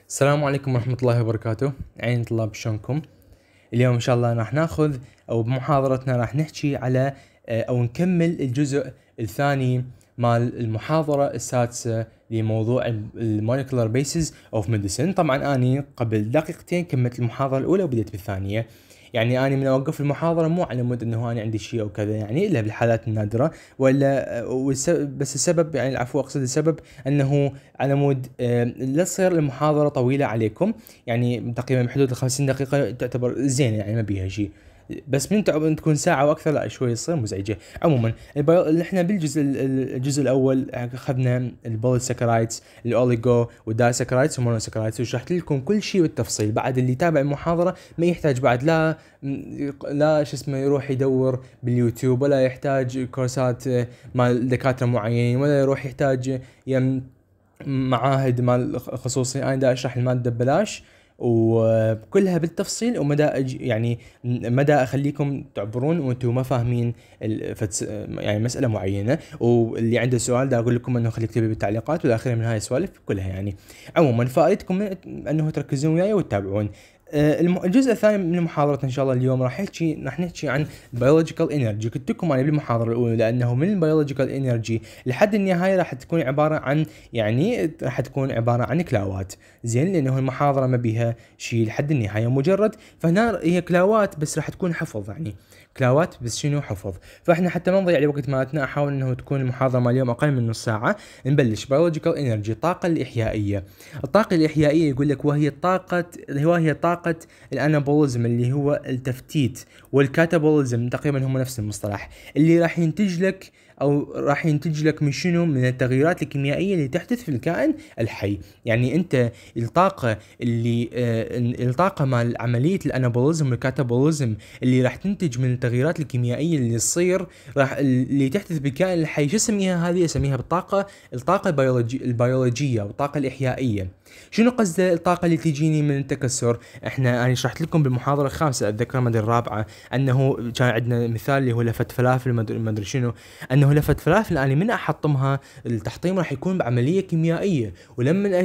السلام عليكم ورحمة الله وبركاته. عين طلاب شلونكم؟ اليوم إن شاء الله راح ناخذ أو بمحاضرتنا راح نحكي على أو نكمل الجزء الثاني مال المحاضرة السادسة لموضوع المولكيولر بيسز اوف ميديسن. طبعا أني قبل دقيقتين كملت المحاضرة الأولى وبديت بالثانية. يعني أنا من أوقف المحاضرة مو على مود إنه أنا عندي شيء أو كذا، يعني إلا بالحالات النادرة، ولا بس السبب، يعني العفو أقصد السبب أنه على مود لا تصير المحاضرة طويلة عليكم، يعني تقريبا بحدود 50 دقيقة تعتبر زينة، يعني ما بيها شيء. بس من تكون ساعة واكثر لا شوي تصير مزعجة. عموما احنا الجزء الاول اخذنا البوليساكرايدز، الاوليجو والدايساكرايدز والمونوساكرايدز، وشرحت لكم كل شيء بالتفصيل. بعد اللي يتابع المحاضرة ما يحتاج بعد لا شو اسمه يروح يدور باليوتيوب، ولا يحتاج كورسات مال دكاترة معينين، ولا يروح يحتاج معاهد مال خصوصي. انا دا اشرح المادة ببلاش وكلها بالتفصيل، ومدى يعني مدى اخليكم تعبرون وانتم ما فاهمين يعني مسألة معينة، واللي عنده سؤال دا اقول لكم انه خليك تكتبوا بالتعليقات، والاخير من هاي السوالف كلها. يعني عموما فائدتكم انه تركزون وياي وتتابعون. الجزء الثاني من محاضرة ان شاء الله اليوم راح نحكي عن بيولوجيكال انرجي. قلت لكم انا بالمحاضرة الاولى لانه من البيولوجيكال انرجي لحد النهاية راح تكون عبارة عن، يعني راح تكون عبارة عن كلاوات، زين، لانه المحاضرة ما بيها شيء لحد النهاية مجرد، فهنا هي كلاوات بس راح تكون حفظ، يعني كلاوات بس شنو حفظ. فاحنا حتى ما نضيع وقت مالتنا، احاول انه تكون المحاضرة مال اليوم اقل من نص ساعة. نبلش بيولوجيكال انرجي، الطاقة الاحيائية. الطاقة الاحيائية يقول لك وهي طاقة الانابوليزم اللي هو التفتيت، والكاتابوليزم تقريبا هم نفس المصطلح، اللي راح ينتج لك من شنو؟ من التغيرات الكيميائيه اللي تحدث في الكائن الحي. يعني انت الطاقه مال عمليه الانابوليزم والكاتابوليزم اللي راح تنتج من التغيرات الكيميائيه اللي تصير اللي تحدث بالكائن الحي، شو اسميها هذه؟ اسميها الطاقه البيولوجيه والطاقه الاحيائيه. شنو قصده الطاقه اللي تجيني من التكسر؟ انا شرحت لكم بالمحاضره الخامسه اتذكر ما الرابعه انه كان عندنا مثال اللي هو لفه فلافل، ما ادري شنو، انه لفه فلافل انا من احطمها التحطيم راح يكون بعمليه كيميائيه، ولما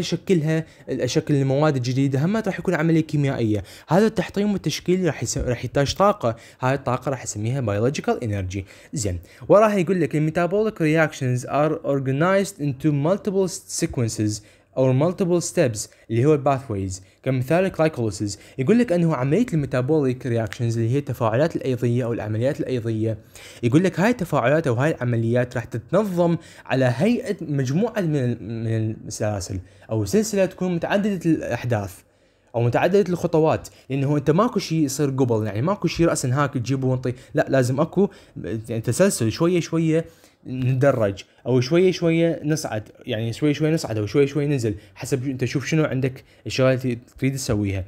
اشكل المواد الجديده هم راح يكون عمليه كيميائيه. هذا التحطيم والتشكيل راح يحتاج طاقه، هاي الطاقه راح اسميها biological energy. زين، وراها يقول لك الميتابوليك reactions are organized into multiple sequences او multiple steps اللي هو pathways، كمثال glycolysis. يقول لك انه عمليه الميتابوليك رياكشنز اللي هي التفاعلات الايضيه او العمليات الايضيه، يقول لك هاي التفاعلات او هاي العمليات راح تتنظم على هيئه مجموعه من السلاسل او سلسله تكون متعدده الاحداث او متعدده الخطوات، لانه انت ماكو شيء يصير قبل، يعني ماكو شيء راسا هاك تجيبه وانطي، لا لازم اكو يعني تسلسل، شويه شويه ندرج او شويه شويه نصعد، يعني شويه شويه نصعد او شويه شويه ننزل، حسب انت شوف شنو عندك الشغله اللي تريد تسويها.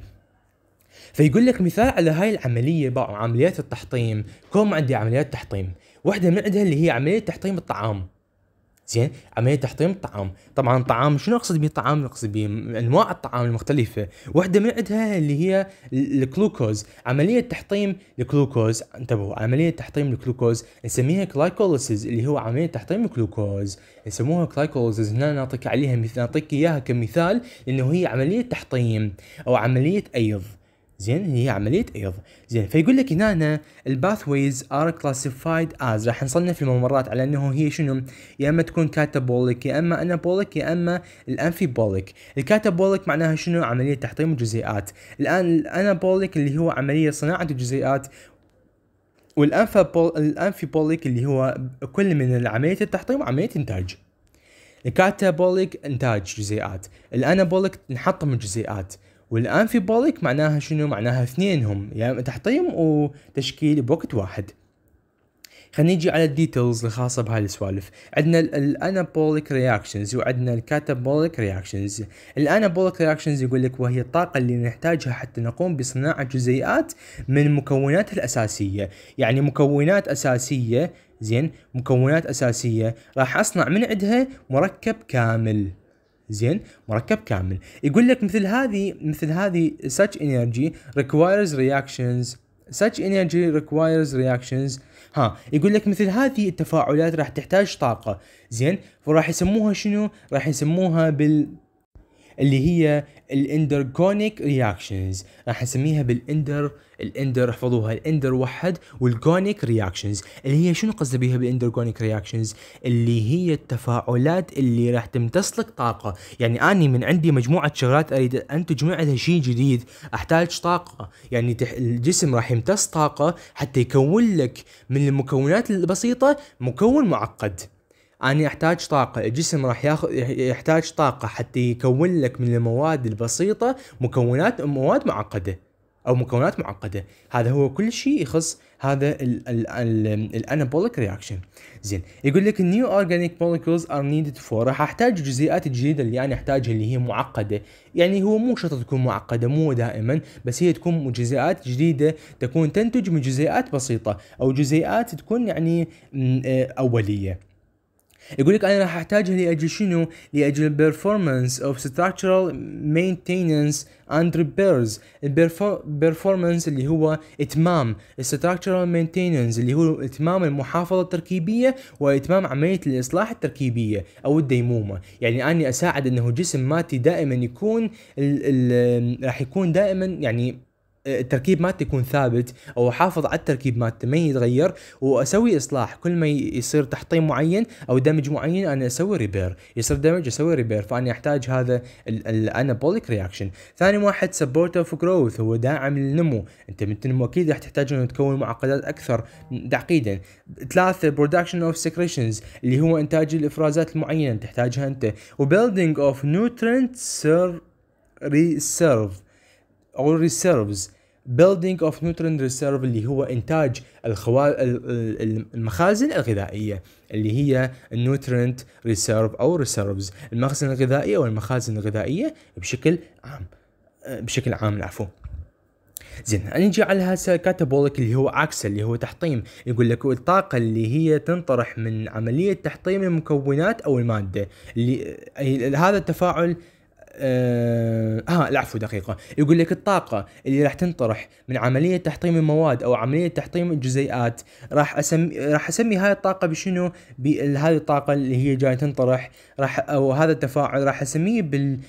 فيقول لك مثال على هاي العمليه عمليات التحطيم. كم عندي عمليات تحطيم، واحده من عندها اللي هي عمليه تحطيم الطعام. زين، عمليه تحطيم الطعام، طبعا الطعام شنو اقصد به؟ الطعام اقصد به انواع الطعام المختلفه. واحده من عندها اللي هي الجلوكوز، عمليه تحطيم الجلوكوز. انتبهوا، عمليه تحطيم الجلوكوز نسميها جلايكوليسيس، اللي هو عمليه تحطيم الجلوكوز يسموها جلايكوليسيس. هنا نعطيك عليها مثال، نعطيك اياها كمثال، لانه هي عمليه تحطيم او عمليه ايض. زين، هي عمليه ايض. زين، فيقول لك هنا الباثويز ار كلاسيفايد از، راح نصنف الممرات على انه هي شنو؟ يا اما تكون كاتابوليك، يا اما انابوليك، يا اما الانفيبوليك. الكاتابوليك معناها شنو؟ عمليه تحطيم الجزيئات. الان الانابوليك اللي هو عمليه صناعه الجزيئات، والانفيبوليك اللي هو كل من عمليه التحطيم وعمليه انتاج. الكاتابوليك انتاج جزيئات، الانابوليك نحطم الجزيئات، والانفيبوليك معناها شنو؟ معناها اثنينهم، يعني تحطيم وتشكيل بوقت واحد. خلينا نيجي على الديتيلز الخاصه بهاي السوالف. عندنا الانابوليك رياكشنز وعندنا الكاتابوليك رياكشنز. الانابوليك رياكشنز يقول لك وهي الطاقه اللي نحتاجها حتى نقوم بصناعه جزيئات من مكوناتها الاساسيه، يعني مكونات اساسيه. زين، مكونات اساسيه راح اصنع من عندها مركب كامل. زين، مركب كامل. يقول لك مثل هذه such energy requires reactions. يقول لك مثل هذه التفاعلات راح تحتاج طاقة. زين، فراح يسموها شنو؟ راح يسموها اللي هي الاندرجونيك رياكشنز. راح نسميها الاندر احفظوها، الاندر وحد، والجونيك رياكشنز اللي هي شنو قصدي بيها بالاندرجونيك رياكشنز؟ اللي هي التفاعلات اللي راح تمتص لك طاقه. يعني اني من عندي مجموعه شغلات اريد انتج منها شيء جديد، احتاج طاقه. يعني الجسم راح يمتص طاقه حتى يكون لك من المكونات البسيطه مكون معقد. أنا أحتاج طاقة، الجسم راح يحتاج طاقة حتى يكون لك من المواد البسيطة مواد معقدة أو مكونات معقدة. هذا هو كل شيء يخص هذا الانابوليك رياكشن. زين، يقول لك النيو اورجانيك مولكيولز ار نيدد فور، راح احتاج الجزيئات الجديدة اللي انا احتاجها اللي هي معقدة. يعني هو مو شرط تكون معقدة، مو دائما، بس هي تكون جزيئات جديدة تكون تنتج من جزيئات بسيطة او جزيئات تكون يعني اولية. يقول لك انا راح احتاجها لاجل شنو؟ لاجل performance of structural maintenance and repairs. performance اللي هو اتمام structural maintenance اللي هو اتمام المحافظه التركيبيه واتمام عمليه الاصلاح التركيبيه او الديمومه. يعني اني اساعد انه جسم ماتي دائما يكون راح يكون دائما يعني التركيب مالته يكون ثابت، او احافظ على التركيب مالته ما يتغير، واسوي اصلاح كل ما يصير تحطيم معين او دمج معين انا اسوي ريبير، يصير دمج اسوي ريبير. فانا احتاج هذا الانابوليك رياكشن. ثاني واحد سبورت اوف جروث، هو داعم للنمو. انت من النمو اكيد راح تحتاج انه تكون معقدات اكثر تعقيدا. ثلاثة برودكشن اوف سكريشنز اللي هو انتاج الافرازات المعينه تحتاجها انت. وبيلدينج اوف نيوترينت ريسيرف او ريسيرفز. building of nutrient reserve اللي هو انتاج المخازن الغذائيه اللي هي nutrient reserve او reserves، المخزن الغذائي او المخازن الغذائيه بشكل عام العفو. زين، نجي على هسه كاتابوليك اللي هو عكسه اللي هو تحطيم. يقول لك الطاقه اللي هي تنطرح من عمليه تحطيم المكونات او الماده اللي هذا التفاعل العفو دقيقة. يقول لك الطاقة اللي راح تنطرح من عملية تحطيم المواد او عملية تحطيم الجزيئات، راح اسمي هاي الطاقة بشنو؟ بهذه الطاقة اللي هي جاي تنطرح او هذا التفاعل راح اسميه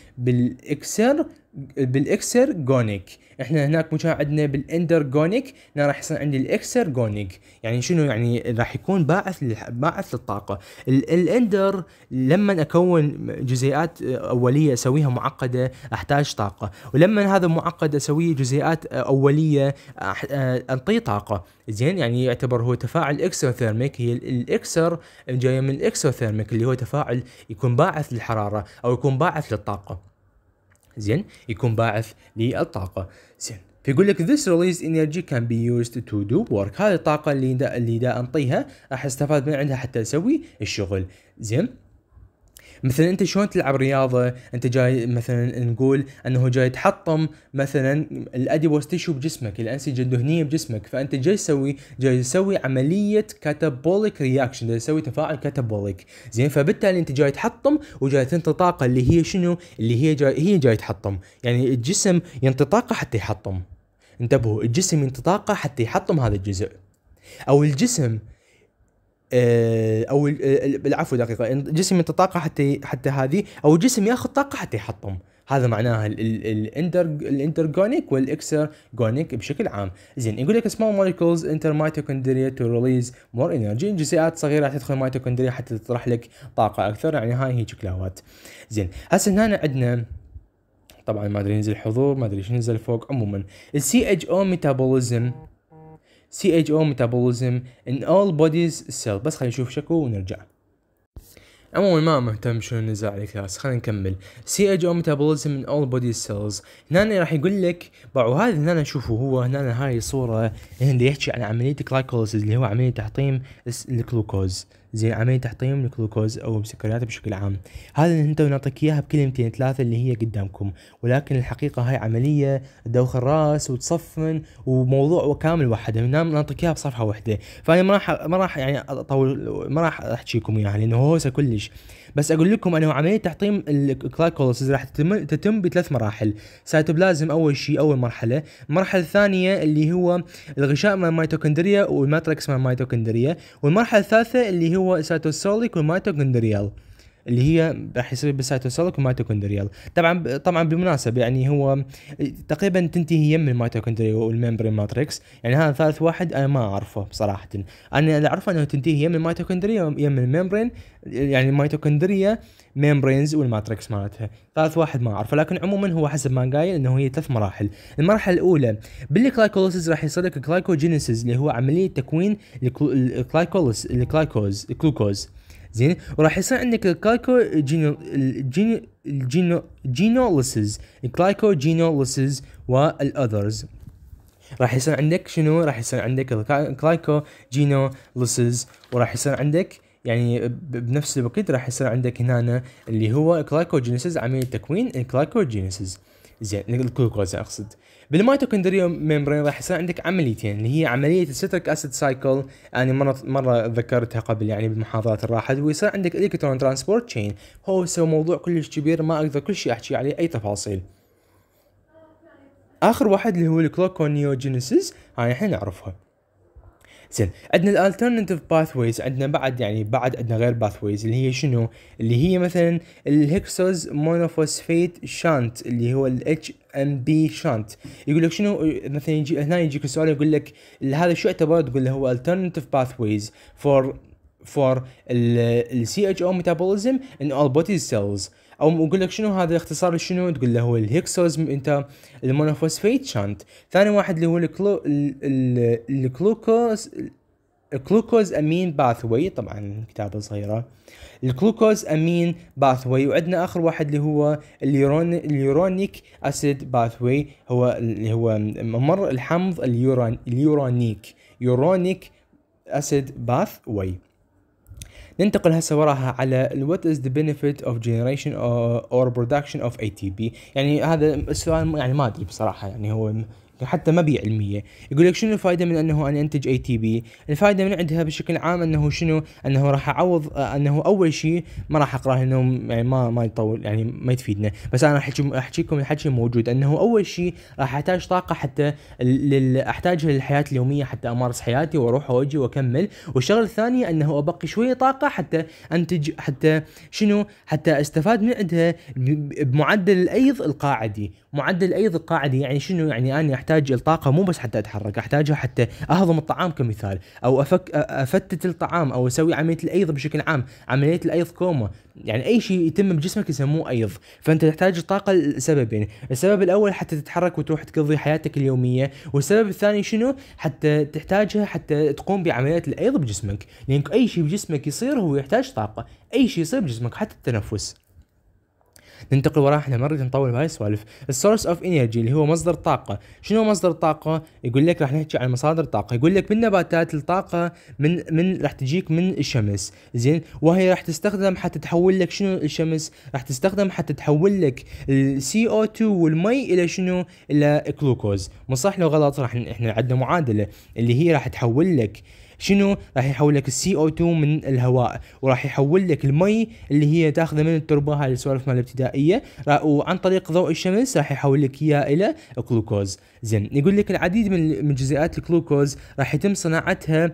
بالاكسرجونيك. احنا هناك مو عندنا بالاندرجونيك، هنا راح يصير عندي الاكسرجونيك. يعني شنو؟ يعني راح يكون باعث للطاقه. الاندر لما اكون جزيئات اوليه اسويها معقده احتاج طاقه، ولما هذا معقد اسويه جزيئات اوليه انطيه طاقه. زين، يعني يعتبر هو تفاعل اكسوثيرميك. هي الاكسر جايه من الاكسوثيرميك اللي هو تفاعل يكون باعث للحراره او يكون باعث للطاقه. زين، يكون باعث للطاقة. زين، فيقول لك this released energy can be used to do work. هذه الطاقة اللي دا انطيها راح استفاد من عندها حتى اسوي الشغل. زين، مثلا انت شلون تلعب رياضه، انت جاي مثلا نقول انه جاي تحطم مثلا الاديبوس تيشو بجسمك، الانسجه الدهنيه بجسمك، فانت جاي تسوي عمليه كاتابوليك رياكشن، جاي تسوي تفاعل كاتابوليك. زين، فبالتالي انت جاي تحطم وجاي تنطي طاقه اللي هي شنو؟ اللي هي جاي تحطم. يعني الجسم ينطي طاقه حتى يحطم. انتبهوا، الجسم ينطي طاقه حتى يحطم هذا الجزء، او الجسم او العفو دقيقه، الجسم ينطي طاقه حتى هذه، او الجسم ياخذ طاقه حتى يحطم. هذا معناها الانترجونيك والاكسرجونيك بشكل عام. زين، يقول لك small molecules enter mitochondria to release more energy. جزيئات صغيره تدخل ميتوكوندريا حتى تطرح لك طاقه اكثر. يعني هاي هي كلاوات. زين، هسه هنا عندنا طبعا ما ادري ينزل حضور، ما ادري شو ينزل فوق. عموما السي اتش او ميتابوليزم in all bodies cell. بس خلينا نشوف شكو ونرجع. عموما ما مهتم شنو نزل على الكلاس، خلينا نكمل. CHO metabolism in all body cells. هنا راح يقول لك وهذا هنا نشوفه هو هنا هاي الصورة هنا يحكي عن عملية glycolysis اللي هو عملية تحطيم الجلوكوز. زين، عملية تحطيم الجلوكوز او السكريات بشكل عام. هذا انت نعطيك اياها بكلمتين ثلاثة اللي هي قدامكم، ولكن الحقيقة هاي عملية تدوخ الراس وتصفن وموضوع كامل وحده، نعطيك اياها بصفحة واحدة. فانا ما راح يعني اطول، ما راح احكيكم اياها لانه هوسه كلش. بس اقول لكم انه عمليه تحطيم الجلايكوليسيس راح تتم بثلاث مراحل. سيتوبلازم اول شيء، اول مرحله. المرحله الثانيه اللي هو الغشاء مال الميتوكوندريا والماتريكس مال الميتوكوندريا. والمرحله الثالثه اللي هو سيتوسوليك والميتوكوندريال. اللي هي راح يصير بالسيتوسوليك وميتوكوندريال. طبعا بالمناسبه يعني هو تقريبا تنتهي يم الميتوكوندريا والممبرين ماتريكس، يعني هذا ثالث واحد انا ما اعرفه بصراحه. انا اللي اعرفه انه تنتهي يم الميتوكوندريا يم الممبرين، يعني الميتوكوندريا ممبرينز والماتريكس مالتها. ثالث واحد ما اعرفه، لكن عموما هو حسب ما قايل انه هي 3 مراحل. المرحله الاولى بالجلايكوليسيس راح يصير لك جلايكوجينيسيس اللي هو عمليه تكوين الجلوكوز. زين، وراح يصير عندك الجلايكوجينوليسيس والاذرز. راح يصير عندك شنو؟ راح يصير عندك الجلايكوجينوليسيس، وراح يصير عندك يعني بنفس الوقت راح يصير عندك هنا اللي هو الجلايكوجينيسيس، عمليه تكوين الجلايكوجينيسيس. زين، الجلوكوز اقصد. بالميتوكوندريا ميمبرين راح يصير عندك عمليتين اللي هي عمليه الستريك اسيد سايكل، يعني مره ذكرتها قبل يعني بالمحاضرات الراحت، ويصير عندك الكترون ترانسبورت تشين. هو موضوع كلش كبير ما اقدر كل شيء احكي عليه اي تفاصيل. اخر واحد اللي هو الكلوكونيوجينيسيس، هاي الحين نعرفها. زين، عندنا الالترناتيف باثويز، عندنا بعد يعني عندنا غير باثويز اللي هي شنو؟ اللي هي مثلا الهكسوز مونوفوسفيت شانت اللي هو الاتش ام بي شانت. يقول لك شنو مثلا، يجي هنا يجيك السؤال يقول لك هذا شو يعتبر؟ تقول له هو alternative pathways for ال CHO metabolism in all body cells. او يقول لك شنو هذا اختصار شنو؟ تقول له هو الهكسوز انت المونوفوسفيت شانت. ثاني واحد اللي هو الجلوكوز امين باثوي، طبعا كتابه صغيره، الجلوكوز امين باثوي. وعندنا اخر واحد اللي هو اليورونيك اسيد باثوي، هو اللي هو ممر الحمض يورونيك اسيد باثوي. ننتقل هسه وراها على what is the benefit of generation or production of ATP. يعني هذا السؤال يعني ما ادري بصراحه، يعني هو حتى ما بي علميه. يقول لك شنو الفائده من انه انا انتج اي تي بي؟ الفائده من عندها بشكل عام انه شنو؟ انه راح اعوض انه اول شيء ما راح اقراه انه يعني ما يطول يعني ما يفيدنا، بس انا راح احكيكم الحكي موجود. انه اول شيء راح احتاج طاقه حتى احتاجها للحياه اليوميه حتى امارس حياتي واروح واجي واكمل. والشغله الثانيه انه ابقي شويه طاقه حتى انتج، حتى شنو؟ حتى استفاد من عندها بمعدل الايض القاعدي. معدل الايض القاعدي يعني شنو؟ يعني انا احتاج الطاقه مو بس حتى اتحرك، احتاجها حتى اهضم الطعام كمثال، او افتت الطعام، او اسوي عمليه الايض بشكل عام، عمليه الايض كوما. يعني اي شيء يتم بجسمك يسموه ايض. فانت تحتاج الطاقه لسببين، السبب الاول حتى تتحرك وتروح تقضي حياتك اليوميه، والسبب الثاني شنو؟ حتى تحتاجها حتى تقوم بعمليات الايض بجسمك، لان اي شيء بجسمك يصير هو يحتاج طاقه، اي شيء يصير بجسمك حتى التنفس. ننتقل وراها، احنا مرة نطول بهاي السوالف. السورس اوف انرجي اللي هو مصدر طاقة. شنو مصدر الطاقة؟ يقول لك راح نحكي عن مصادر الطاقة. يقول لك بالنباتات الطاقة من راح تجيك من الشمس، زين، وهي راح تستخدم حتى تحول لك شنو؟ الشمس راح تستخدم حتى تحول لك السي او 2 والمي الى شنو؟ الى جلوكوز. مو صح لو غلط؟ راح احنا عندنا معادلة اللي هي راح تحول لك شنو؟ راح يحول لك السي او 2 من الهواء، وراح يحول لك المي اللي هي تاخذه من التربه، هاي السوالف مال الابتدائيه، وعن طريق ضوء الشمس راح يحول لك اياه الى جلوكوز. زين، يقول لك العديد من جزيئات الجلوكوز راح يتم صناعتها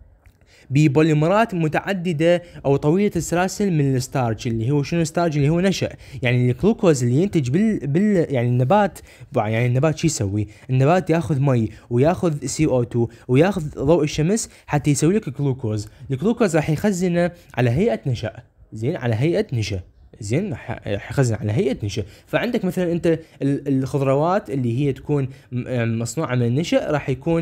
ببوليمرات متعدده او طويله السلاسل من الستارج. اللي هو شنو ستارج؟ اللي هو نشا. يعني الجلوكوز اللي ينتج يعني النبات، يعني النبات شو يسوي؟ النبات ياخذ مي وياخذ سي او 2 وياخذ ضوء الشمس حتى يسوي لك جلوكوز. الجلوكوز راح يخزنه على هيئه نشا، زين، على هيئه نشا، زين، راح يخزن على هيئه نشا. فعندك مثلا انت الخضروات اللي هي تكون مصنوعه من النشا راح يكون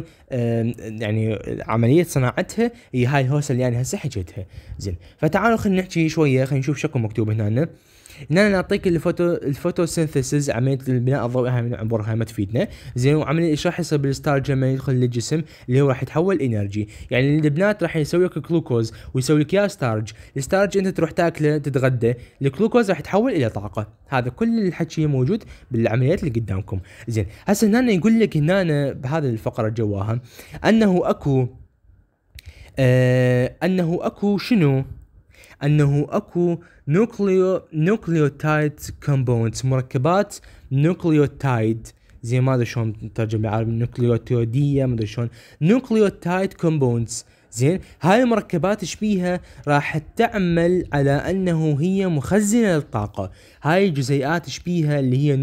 يعني عمليه صناعتها هي هاي الهوسه اللي انا هسه حكيتها. زين، فتعالوا خلينا نحكي شويه، خلينا نشوف شكو مكتوب هنا. هنا نعطيك الفوتوسينثيسيس، عمليه البناء الضوئي، هاي من عبرها ما تفيدنا. زين، وعمليه ايش راح يصير بالستارج لما يدخل للجسم؟ اللي هو راح يتحول انرجي. يعني البنات راح يسوي لك جلوكوز ويسوي لك اياه ستارج. الستارج انت تروح تاكله تتغدى، الجلوكوز راح يتحول الى طاقه. هذا كل الحكي موجود بالعمليات اللي قدامكم. زين، هسه هنا يقول لك هنا بهذه الفقره جواها انه اكو شنو؟ انه اكو نوكليوتايد كومباوندز، مركبات نوكليوتايد، زي ما ادري شلون نترجم بالعربي، نوكليوتيديه، ما ادري شلون، نوكليوتايد كومباوندز. زين، هاي المركبات ايش بيها؟ راح تعمل على انه هي مخزنة للطاقة. هاي الجزيئات ايش بيها؟ اللي هي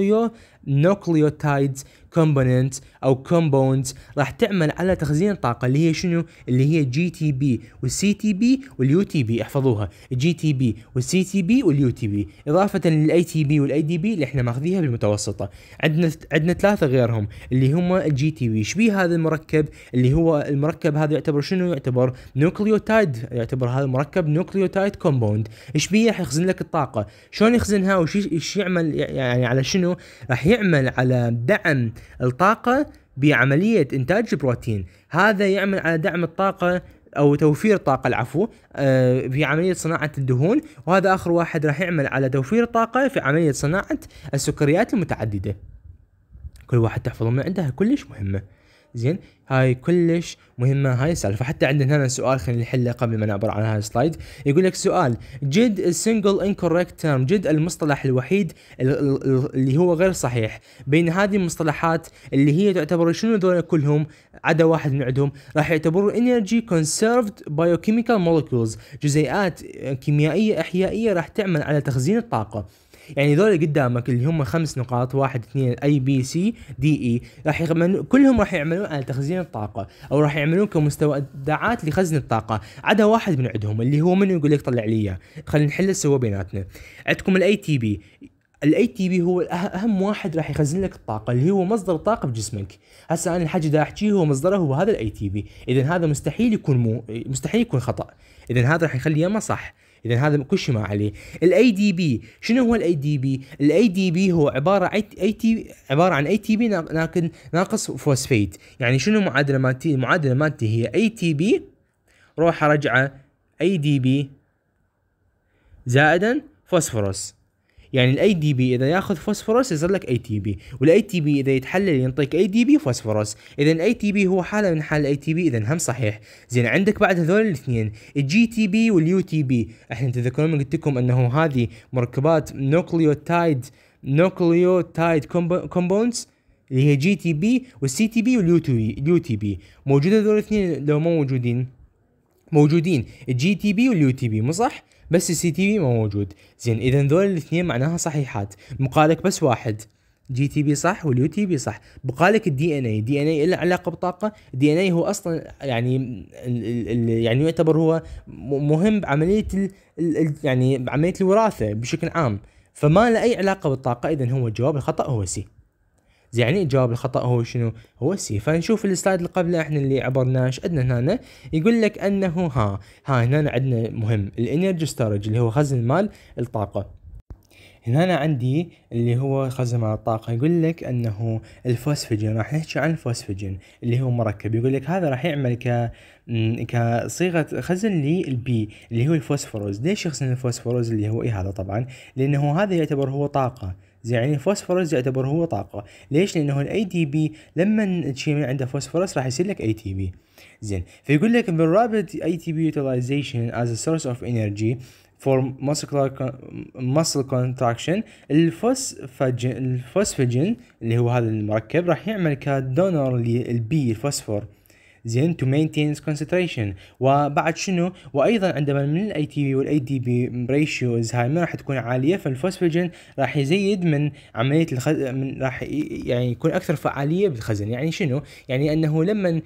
نوكليوتايدز كومبوننت او كومبوندز، راح تعمل على تخزين الطاقه اللي هي شنو؟ اللي هي جي تي بي والسي تي بي واليو تي بي. احفظوها، الجي تي بي والسي تي بي واليو تي بي، اضافه للاي تي بي والاي دي بي اللي احنا ماخذيها بالمتوسطه. عندنا ثلاثه غيرهم اللي هم الجي تي بي. شبيه هذا المركب؟ اللي هو المركب هذا يعتبر شنو؟ يعتبر نوكليوتايد، يعتبر هذا المركب نوكليوتايد كومبوند. ايش بيه؟ راح يخزن لك الطاقه. شلون يخزنها وش يعمل؟ يعني على شنو؟ راح يعمل على دعم الطاقة بعملية إنتاج البروتين. هذا يعمل على دعم الطاقة أو توفير الطاقة، العفو، في عملية صناعة الدهون. وهذا آخر واحد راح يعمل على توفير الطاقة في عملية صناعة السكريات المتعددة. كل واحد تحفظه من عندها، كلش مهمة. زين، هاي كلش مهمة هاي السالفة. حتى عندنا هنا سؤال خلينا نحله قبل ما نعبر عن هذا السلايد. يقول لك سؤال: جد single incorrect term، جد المصطلح الوحيد اللي هو غير صحيح بين هذه المصطلحات اللي هي تعتبر شنو ذول كلهم عدا واحد من عندهم، راح يعتبروا energy conserved biochemical molecules، جزيئات كيميائية احيائية راح تعمل على تخزين الطاقة. يعني ذول قدامك اللي هم 5 نقاط، 1 2 اي بي سي دي اي، راح كلهم راح يعملون على تخزين الطاقه او راح يعملون كمستودعات لخزن الطاقه، عدا واحد من عندهم اللي هو منو؟ يقول لك طلع لي اياه، خلينا نحله سوا بيناتنا. عندكم الاي تي بي. الاي تي بي هو اهم واحد راح يخزن لك الطاقه، اللي هو مصدر الطاقه بجسمك. هسه انا الحاجه دا احكيه هو مصدره هو هذا الاي تي بي، اذا هذا مستحيل يكون مستحيل يكون خطا، اذا هذا راح يخلي يما صح، اذا هذا كل شيء ما عليه. الاي دي بي، شنو هو الاي دي بي؟ الاي دي بي هو عباره عن اي تي بي لكن ناقص فوسفيت. يعني شنو معادله مالتي؟ المعادله مالتي هي اي تي بي روح ارجعه اي دي بي زائدا فوسفورس. يعني الاي دي بي اذا ياخذ فوسفورس يصير لك اي تي بي، والاي تي بي اذا يتحلل ينطيك اي دي بي فوسفورس. اذا الاي تي بي هو حاله من حال الاي تي بي، اذا هم صحيح. زين، عندك بعد هذول الاثنين الجي تي بي واليو تي بي. احنا تذكرون من قلت لكم انه هذه مركبات نوكليوتايد كومبوندز اللي هي جي تي بي والسي تي بي واليو تي بي. موجوده هذول الاثنين لو مو موجودين الجي تي بي واليو تي بي، مو صح؟ بس السي تي بي ما موجود. زين، اذا ذول الاثنين معناها صحيحات. بقالك بس واحد، جي تي بي صح واليو تي بي صح. بقالك الدي ان اي. دي ان اي له علاقه بالطاقه. الدي ان اي هو اصلا يعني يعني يعتبر هو مهم بعمليه يعني بعمليه الوراثه بشكل عام، فما له اي علاقه بالطاقه. اذا هو الجواب الخطا هو سي. يعني الجواب الخطأ هو شنو؟ هو سي. فنشوف السلايد اللي قبله احنا اللي عبرناه ايش عندنا هنا. يقول لك انه هنا عندنا مهم الانرجي ستورج اللي هو خزن مال الطاقة. هنا عندي اللي هو خزن مال الطاقة. يقول لك انه الفوسفجين، راح نحكي عن الفوسفجين اللي هو مركب. يقول لك هذا راح يعمل كصيغة خزن للبي اللي هو الفوسفوروز. ليش يخزن الفوسفوروز اللي هو هذا؟ طبعا لانه هذا يعتبر هو طاقة. يعني الفوسفورس يعتبر هو طاقة. ليش؟ لأنه الاي دي بي لما تشيل من عنده فوسفورس راح يصير لك اي تي بي. زين، فيقول لك بالرابط اي تي بي utilization as a source of energy for muscle contraction. الفوسفجين اللي هو هذا المركب راح يعمل كدونر للبي الفوسفور. زين، to maintain concentration. وبعد شنو؟ وايضا عندما من الاي تي بي والاي دي بي ريشيوز هاي ما راح تكون عاليه، فالفوسفوجين راح يزيد من عمليه من راح يعني يكون اكثر فعاليه بالخزن. يعني شنو؟ يعني انه لما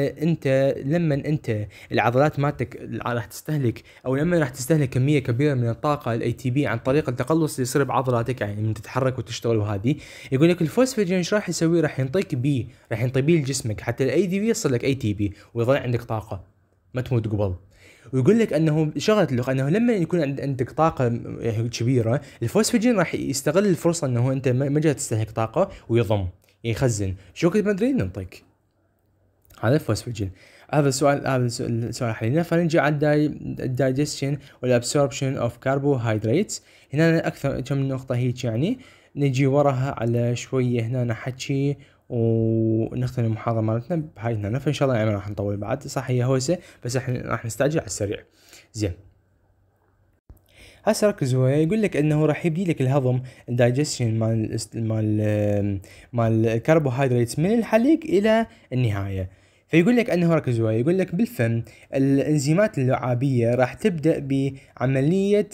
انت العضلات مالتك راح تستهلك، او لما راح تستهلك كميه كبيره من الطاقه الاي تي بي عن طريق التقلص اللي يصير بعضلاتك، يعني من تتحرك وتشتغل. وهذه يقول لك الفوسفوجين ايش راح يسوي؟ راح ينطيك بي، راح ينطي بي لجسمك حتى الاي دي بي يصير لك اي تي بي ويظل عندك طاقه ما تموت قبل. ويقول لك انه شغله اللغه انه لما يكون عندك طاقه كبيره، الفوسفوجين راح يستغل الفرصه انه انت ما جاي تستهلك طاقه ويضم يخزن. شو كنت ما تريد ننطيك هذا الفوسفوجين. هذا السؤال حلينا. فنجي على الدايجستشن والابسوربشن اوف كربوهيدراتس. هنا اكثر كم نقطه هيك، يعني نجي وراها على شويه هنا نحكي ونختم المحاضرة مالتنا بهاي هنا. فإن شاء الله يعني راح نطول بعد، صح هي هوسة بس احنا راح نستعجل على السريع. زين، هسه ركزوا وياي. يقول لك انه راح يبدي لك الهضم الدايجستشن مال الكربوهيدرات من الحليق الى النهاية. فيقول لك انه ركز وياي، يقول لك بالفم الانزيمات اللعابيه راح تبدا بعمليه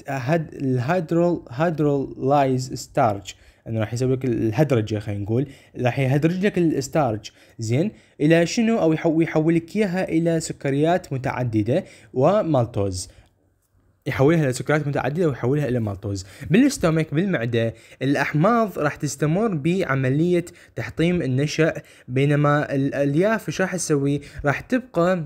الهيدرولايز ستارج، انه راح يسوي لك الهدرجه، خلينا نقول راح يهدرج لك الستارج زين الى شنو، او يحول لك اياها الى سكريات متعدده ومالتوز، يحولها الى سكريات متعدده ويحولها الى مالتوز. بالاستومك بالمعده الاحماض راح تستمر بعمليه تحطيم النشا، بينما الالياف ايش راح تسوي؟ راح تبقى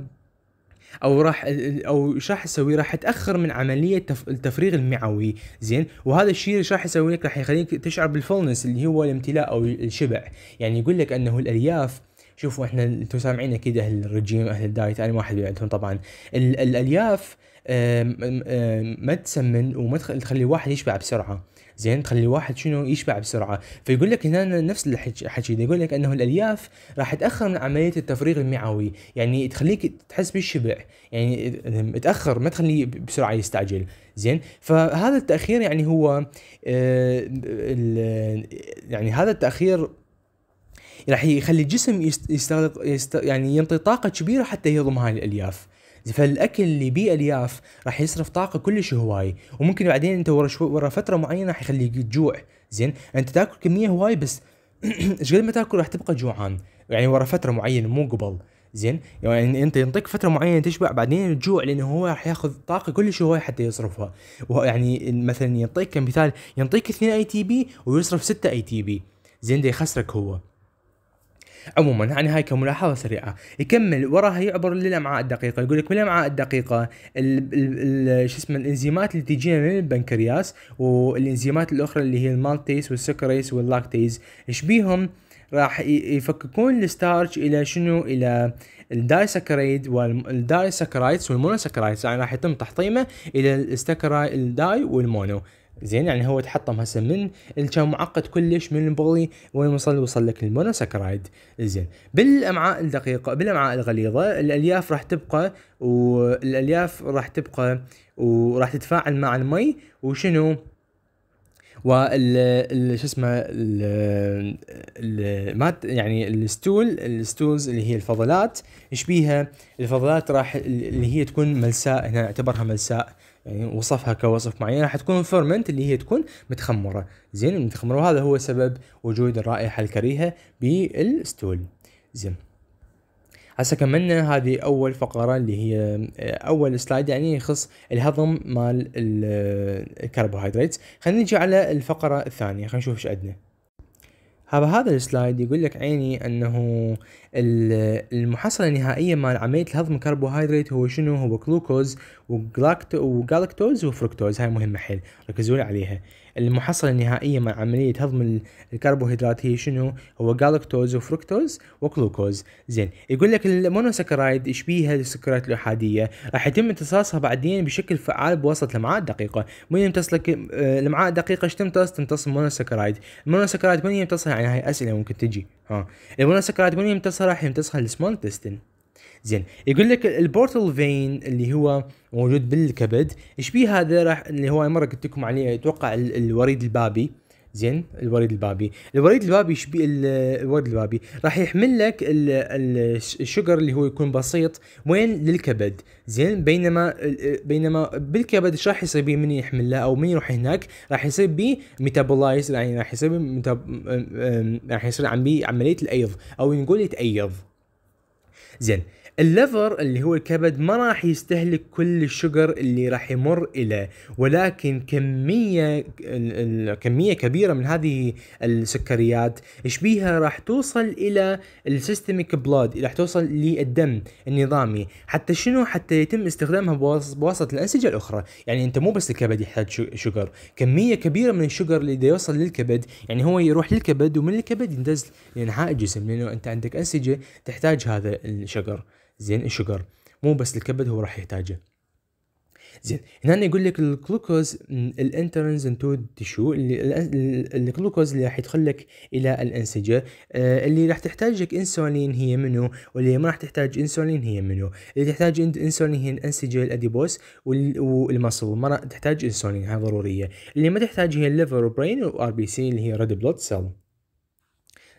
او ايش راح تسوي؟ راح تاخر من عمليه التفريغ المعوي زين، وهذا الشيء ايش راح يسوي لك؟ راح يخليك تشعر بالفولنس اللي هو الامتلاء او الشبع. يعني يقول لك انه الالياف، شوفوا احنا انتم سامعين اكيد اهل الرجيم اهل الدايت، انا واحد عندهم طبعا الالياف ما تسمن وما تخلي الواحد يشبع بسرعه زين، تخلي الواحد شنو يشبع بسرعه. فيقول لك هنا نفس الحكي ده، يقول لك انه الالياف راح تاخر من عمليه التفريغ المعوي، يعني تخليك تحس بالشبع، يعني تاخر ما تخليه بسرعه يستعجل زين. فهذا التاخير يعني هو يعني هذا التاخير راح يخلي الجسم يعني ينطي طاقه كبيره حتى يهضم هاي الالياف. فالاكل اللي بيه الياف راح يصرف طاقه كلش هواي، وممكن بعدين انت ورا فتره معينه راح يخليك تجوع زين. انت تاكل كميه هواي بس ايش قد ما تاكل راح تبقى جوعان، يعني ورا فتره معينه مو قبل زين. يعني انت ينطيك فتره معينه تشبع بعدين تجوع، لانه هو راح ياخذ طاقه كلش هواي حتى يصرفها. يعني مثلا يعطيك كمثال، ينطيك 2 اي تي بي ويصرف 6 اي تي بي زين، ده يخسرك هو. عموما يعني هاي كملاحظه سريعه. يكمل وراها يعبر للامعاء الدقيقه، يقول لك بالامعاء الدقيقه شو اسمه الانزيمات اللي تجينا من البنكرياس والانزيمات الاخرى اللي هي المالتيز والسكريس واللاكتيز، ايش بيهم؟ راح يفككون الستارش الى شنو؟ الى الدايسكرايد والدايسكرايدز والمونوسكرايدز، يعني راح يتم تحطيمه الى الداي والمونو زين. يعني هو تحطم هسه من كان معقد كلش من البولي وين وصل لك المونوسكرايد زين. بالامعاء الدقيقه بالامعاء الغليظه الالياف راح تبقى، وراح تتفاعل مع المي وشنو، وال شو اسمه يعني الستولز اللي هي الفضلات، ايش بيها؟ الفضلات راح اللي هي تكون ملساء، هنا اعتبرها ملساء، يعني وصفها كوصف معين، راح تكون فيرمنت اللي هي تكون متخمره زين، متخمره، وهذا هو سبب وجود الرائحه الكريهه بالستول زين. هسه كملنا هذه اول فقره اللي هي اول سلايد، يعني يخص الهضم مال الكربوهيدرات. خلينا نجي على الفقره الثانيه، خلينا نشوف ايش عندنا. هذا السلايد يقول لك عيني انه المحصله النهائيه مال عمليه الهضم الكربوهيدرات هو شنو؟ هو جلوكوز وجلاكتوز وفركتوز. هاي مهمه حيل، ركزوا لي عليها. المحصله النهائيه مع عمليه هضم الكربوهيدرات هي شنو؟ هو جلاكتوز وفركتوز وجلوكوز زين. يقول لك المونوسكرايد ايش بيها؟ السكريات الاحاديه راح يتم امتصاصها بعدين بشكل فعال بواسطه الامعاء الدقيقه. من يمتص لك الامعاء الدقيقه؟ ايش تمتص المونوسكرايد. المونوسكرايد من يمتصها؟ يعني هاي اسئله ممكن تجي. المونوسكرايد من يمتصها؟ راح يمتصها السمول تستن زين. يقول لك البورتال فين اللي هو موجود بالكبد، ايش بيه هذا؟ راح اللي هو مره قلت لكم عليه، اتوقع الوريد البابي زين. الوريد البابي ايش بيه؟ الوريد البابي راح يحمل لك الشجر اللي هو يكون بسيط وين؟ للكبد زين. بينما بالكبد ايش راح يصير بيه؟ من يحمل له او من يروح هناك راح يصير بيه ميتابولايز، يعني راح يصير عمليه الايض، او نقول يتأيض زين. الليفر اللي هو الكبد ما راح يستهلك كل الشجر اللي راح يمر إليه، ولكن كمية كبيرة من هذه السكريات ايش بيها؟ راح توصل إلى السيستميك بلاد، راح توصل للدم النظامي، حتى شنو؟ حتى يتم استخدامها بواسطة الأنسجة الأخرى. يعني أنت مو بس الكبد يحتاج شجر، كمية كبيرة من الشجر اللي دا يوصل للكبد، يعني هو يروح للكبد ومن الكبد يندز لأنحاء الجسم، لأنه أنت عندك أنسجة تحتاج هذا الشجر زين. الشجر مو بس الكبد هو راح يحتاجه زين. هنا يقول لك الجلوكوز الانترنز انتو تشو، الجلوكوز اللي راح يدخل لك الى الانسجه، اللي راح تحتاج لك انسولين هي منو، واللي ما راح تحتاج انسولين هي منو. اللي تحتاج انسولين هي الانسجه الاديبوس والمصل، ما راح تحتاج انسولين، هاي ضروريه. اللي ما تحتاج هي الليفر وبرين وار بي سي اللي هي ريد بلود سيل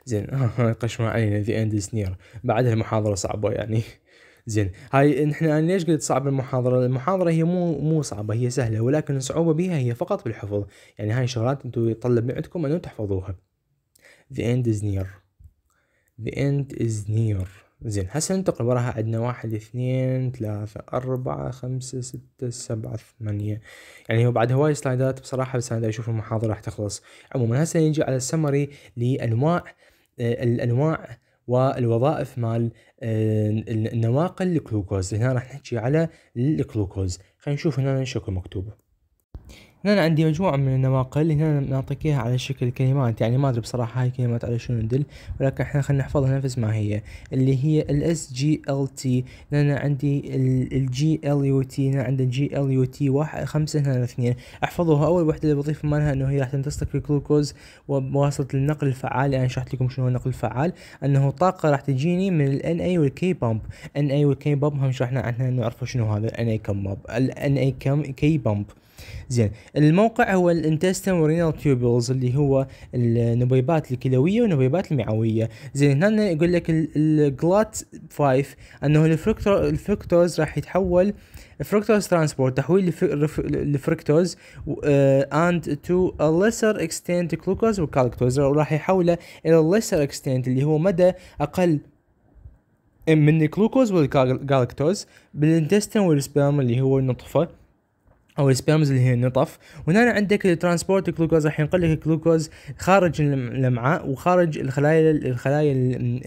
زين. قشمة علينا ذا اند از نير، بعدها المحاضرة صعبة يعني. زين، هاي نحن أنا ليش قلت صعب المحاضرة؟ المحاضرة هي مو صعبة، هي سهلة، ولكن الصعوبة بها هي فقط بالحفظ. يعني هاي شغلات انتم يتطلب من عندكم انه تحفظوها. the end is near. the end is near. زين، هسه ننتقل وراها. عندنا 1 2 3 4 5 6 7 8. يعني هو بعد هواي سلايدات بصراحة، بس انا اشوف المحاضرة راح تخلص. عموما هسه نجي على السمري لانواع الانواع والوظائف مال النواقل الجلوكوز. هنا راح نحكي على الجلوكوز. خلينا نشوف هنا شكل مكتوبة. هنا أنا عندي مجموعة من النواقل، هنا نعطيك إياها على شكل كلمات. يعني ما أدري بصراحة هاي كلمات على شنو ندل، ولكن إحنا خلينا نحفظها نفس ما هي، اللي هي ال SGLT. هنا عندي ال GLUT، هنا عندي GLUT 1 5 هنا 2. احفظوها. أول وحدة الوظيفة مالها إنه هي راح تمتص لك الجلوكوز وبواسطة النقل الفعال. أنا شرحت لكم شنو هو النقل الفعال، أنه طاقة راح تجيني من ال NA وال K pump. NA وال K pump هم شرحنا عنها نعرف شنو هذا ال NA K pump. زين، الموقع هو الانتستين ورينال تيوبلز، اللي هو النبيبات الكلويه والنبيبات المعويه. زين، هنا يقول لك الجلات 5 انه الفركتوز راح يتحول الفركتوز ترانسبورت، تحويل الفركتوز and to a lesser extent glucose وكالكتوز، وراح يحوله الى lesser extent اللي هو مدى اقل من الجلوكوز والجالكتوز بالانتستين والسبرم اللي هو النطفه او السبيرمز اللي هي النطف. وهنا عندك الترانسبورت جلوكوز، راح ينقل لك الجلوكوز خارج الامعاء وخارج الخلايا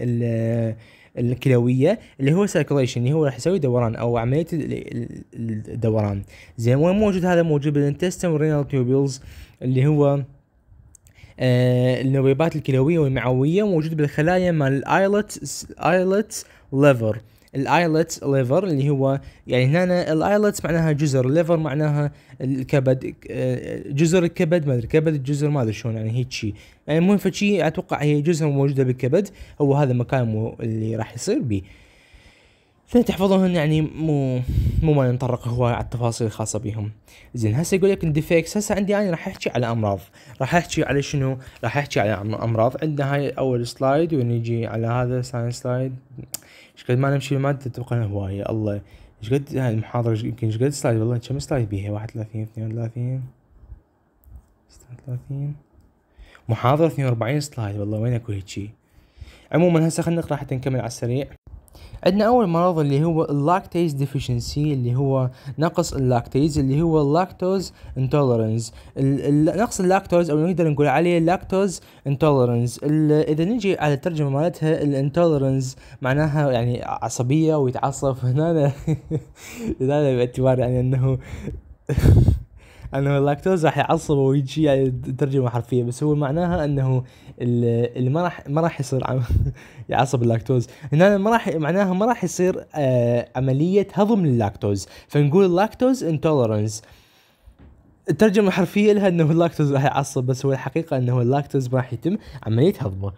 الكلويه اللي هو سيركوليشن، اللي هو راح يسوي دوران او عمليه الدوران. زين، وين موجود هذا؟ موجود بالانتستين والرينال تيوبولز اللي هو النبيبات الكلويه والمعويه، موجود بالخلايا مال الايلت ليفر. الايلت ليفر اللي هو يعني هنا الايلت معناها جزر، الليفر معناها الكبد، جزر الكبد، ما ادري كبد الجزر، ما ادري شلون يعني هيك شيء. يعني المهم فشي اتوقع هي جزر موجوده بالكبد، هو هذا المكان اللي راح يصير به. فتحفظوهن يعني مو ما نتطرق هو على التفاصيل الخاصه بهم. زين، هسه يقول لك الديفكتس. هسه عندي انا راح احكي على امراض، راح احكي على شنو؟ راح احكي على امراض. عندنا هاي اول سلايد ونجي على هذا ثاني سلايد. ايش قد ما نمشي الماده تبقى هوايه الله. ايش قد هاي المحاضره يمكن ايش قد سلايد؟ والله كم سلايد بيها؟ 31 32 36 محاضره 42 سلايد، والله وين اكو هيك شيء. عموما هسه خلينا نقرا حتى نكمل على السريع. عندنا اول مرض اللي هو اللاكتيز ديفيشنسي، اللي هو نقص اللاكتيز، اللي هو اللاكتوز انتولرنس. نقص اللاكتوز او نقدر نقول عليه لاكتوز انتولرنس. اذا نجي على الترجمه مالتها، الانتولرنس معناها يعني عصبيه ويتعصب. هنا هنا باعتبار يعني انه انه اللاكتوز راح يعصبه ويجي يعني ترجمه حرفيه، بس هو معناها انه اللي ما راح يصير يعصب اللاكتوز. هنا معناها ما راح يصير عمليه هضم للاكتوز، فنقول اللاكتوز انتولرنس. الترجمه الحرفيه لها انه اللاكتوز راح يعصب، بس هو الحقيقه انه اللاكتوز ما راح يتم عمليه هضمه.